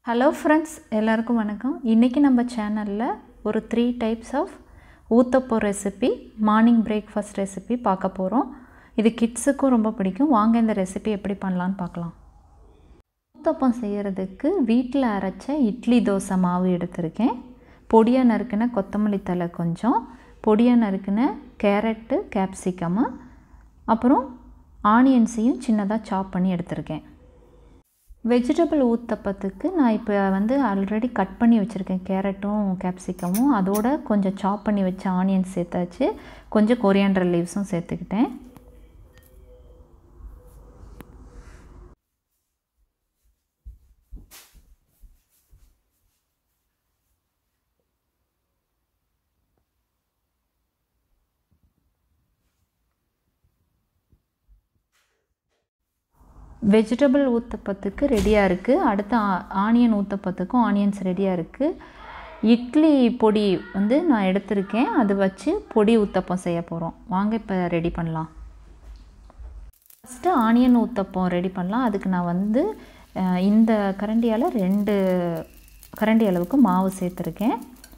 Hello friends, எல்லாருக்கும் வணக்கம். இன்னைக்கு நம்ம சேனல்ல ஒரு 3 types of uttapam recipe, morning breakfast recipe பார்க்க போறோம். இது கிட்ஸுக்கும் ரொம்ப பிடிக்கும். வாங்க இந்த ரெசிபி எப்படி பண்ணலாம்னு பார்க்கலாம். ஊத்தப்பம் செய்யிறதுக்கு வீட்ல அரைச்ச இட்லி தோசை மாவு எடுத்துர்க்கேன். பொடியா நறுக்குன கொத்தமல்லி தழை கொஞ்சம், பொடியா நறுக்குன கேரட், கேப்சிகம், அப்புறம் ஆனியன்ஸையும் சின்னதா சாப் பண்ணி எடுத்துர்க்கேன். வெஜிடபிள் ஊத்தப்பத்துக்கு நான் இப்போ வந்து ஆல்ரெடி கட் பண்ணி வச்சுருக்கேன் கேரட்டும் கேப்சிகமும், அதோட கொஞ்சம் சாப் பண்ணி வச்ச ஆனியன்ஸ் சேர்த்தாச்சு, கொஞ்சம் கொரியாண்டர் லீவ்ஸும் சேர்த்துக்கிட்டேன். வெஜிடபிள் ஊத்தப்பத்துக்கு ரெடியாக இருக்குது. அடுத்து ஆனியன் ஊத்தப்பத்துக்கும் ஆனியன்ஸ் ரெடியாக இருக்குது. இட்லி பொடி வந்து நான் எடுத்திருக்கேன், அது வச்சு பொடி ஊத்தப்பம் செய்ய போகிறோம். வாங்க இப்போ ரெடி பண்ணலாம். ஃபஸ்ட்டு ஆனியன் ஊத்தப்பம் ரெடி பண்ணலாம். அதுக்கு நான் வந்து இந்த கரண்டியால் 2 கரண்டி அளவுக்கு மாவு சேர்த்துருக்கேன்.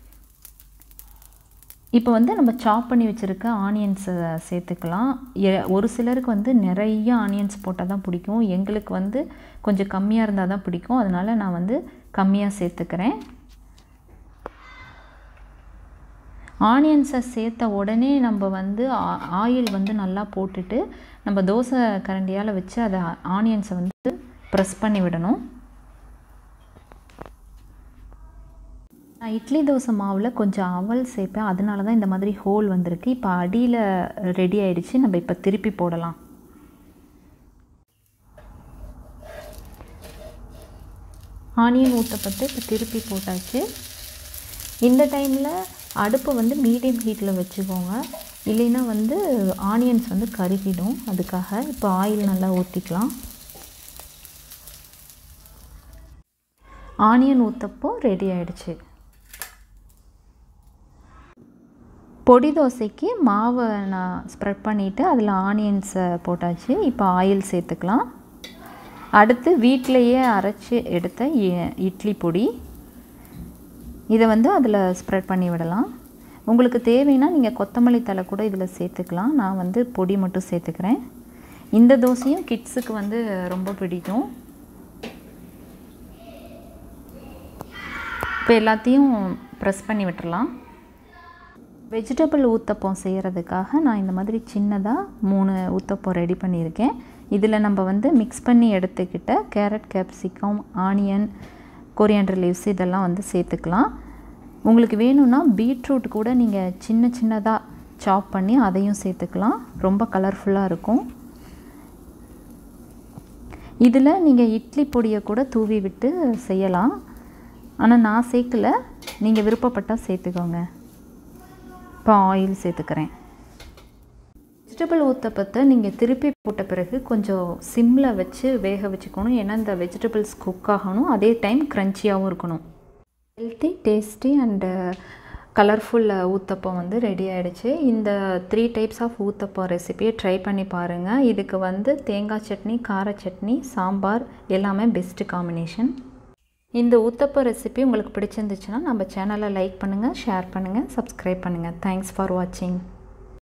இப்போ வந்து நம்ம சாப் பண்ணி வச்சுருக்க ஆனியன்ஸை சேர்த்துக்கலாம். ஒரு சிலருக்கு வந்து நிறைய ஆனியன்ஸ் போட்டால் தான் பிடிக்கும், எங்களுக்கு வந்து கொஞ்சம் கம்மியாக இருந்தால் தான் பிடிக்கும், அதனால் நான் வந்து கம்மியாக சேர்த்துக்கிறேன். ஆனியன்ஸை சேர்த்த உடனே நம்ம வந்து ஆயில் வந்து நல்லா போட்டுட்டு நம்ம தோசை கரண்டியால் வச்சு அதை ஆனியன்ஸை வந்து ப்ரெஸ் பண்ணி விடணும். நான் இட்லி தோசை மாவில் கொஞ்சம் அவல் சேர்ப்பேன், அதனால தான் இந்த மாதிரி ஹோல் வந்திருக்கு. இப்போ அடியில் ரெடி ஆயிடுச்சு, நம்ம இப்போ திருப்பி போடலாம். ஆனியன் ஊத்தப்பட்டு இப்போ திருப்பி போட்டாச்சு. இந்த டைமில் அடுப்பை வந்து மீடியம் ஹீட்டில் வச்சுக்கோங்க, இல்லைன்னா வந்து ஆனியன்ஸ் வந்து கருகிடும். அதுக்காக இப்போ ஆயில் நல்லா ஊற்றிக்கலாம். ஆனியன் ஊத்தப்போ ரெடி ஆயிடுச்சு. பொடி தோசைக்கு மாவை நான் ஸ்ப்ரெட் பண்ணிவிட்டு அதில் ஆனியன்ஸை போட்டாச்சு. இப்போ ஆயில் சேர்த்துக்கலாம். அடுத்து வீட்டிலையே அரைச்சி எடுத்த இட்லி பொடி, இதை வந்து அதில் ஸ்ப்ரெட் பண்ணி விடலாம். உங்களுக்கு தேவைன்னா நீங்கள் கொத்தமல்லி தழை கூட இதில் சேர்த்துக்கலாம். நான் வந்து பொடி மட்டும் சேர்த்துக்கிறேன். இந்த தோசையும் கிட்ஸுக்கு வந்து ரொம்ப பிடிக்கும். இப்போ எல்லாத்தையும் ப்ரெஸ் பண்ணி விட்டுறலாம். வெஜிடபிள் ஊத்தப்பம் செய்கிறதுக்காக நான் இந்த மாதிரி சின்னதாக 3 ஊத்தப்பம் ரெடி பண்ணியிருக்கேன். இதில் நம்ம வந்து மிக்ஸ் பண்ணி எடுத்துக்கிட்ட carrot, capsicum, onion, coriander leaves இதெல்லாம் வந்து சேர்த்துக்கலாம். உங்களுக்கு வேணும்னா பீட்ரூட் கூட நீங்கள் சின்னதாக சாப் பண்ணி அதையும் சேர்த்துக்கலாம், ரொம்ப கலர்ஃபுல்லாக இருக்கும். இதில் நீங்கள் இட்லி பொடியை கூட தூவி விட்டு செய்யலாம், ஆனால் நான் சேர்க்கலை, நீங்கள் விருப்பப்பட்டால் சேர்த்துக்கோங்க. இப்போ ஆயில் சேர்த்துக்கிறேன். வெஜிடபிள் ஊத்தப்பத்தை நீங்கள் திருப்பி போட்ட பிறகு கொஞ்சம் சிம்மில் வச்சு வேக வச்சுக்கணும், ஏன்னா இந்த வெஜிடபிள்ஸ் குக் ஆகணும், அதே டைம் க்ரன்ச்சியாகவும் இருக்கணும். Healthy, tasty and colourful uttapam வந்து ரெடி ஆகிடுச்சு. இந்த 3 டைப்ஸ் ஆஃப் ஊத்தப்பம் ரெசிபியை ட்ரை பண்ணி பாருங்கள். இதுக்கு வந்து தேங்காய் சட்னி, கார சட்னி, சாம்பார் எல்லாமே பெஸ்ட்டு காம்பினேஷன். இந்த ஊத்தப்பம் ரெசிபி உங்களுக்கு பிடிச்சிருந்துச்சுன்னா நம்ம சேனலை லைக் பண்ணுங்கள், ஷேர் பண்ணுங்கள், சப்ஸ்கிரைப் பண்ணுங்கள். தேங்க்ஸ் ஃபார் வாட்சிங்.